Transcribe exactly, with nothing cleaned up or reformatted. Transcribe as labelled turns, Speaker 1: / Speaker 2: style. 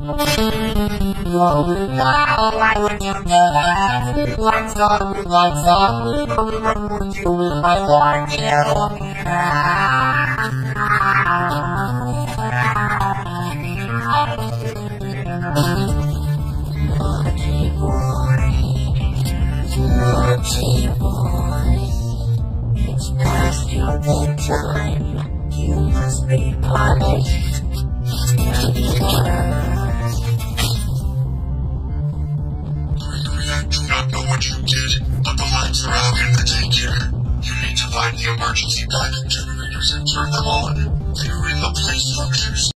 Speaker 1: Why would you do that? What's up? What's up? What would you if I warned you? Naughty boy, naughty boy, it's past your bedtime. You must be punished. I do not know what you did, but the lights are out in the daycare. You need to find the emergency backup generators and turn them on. They are in the place functions.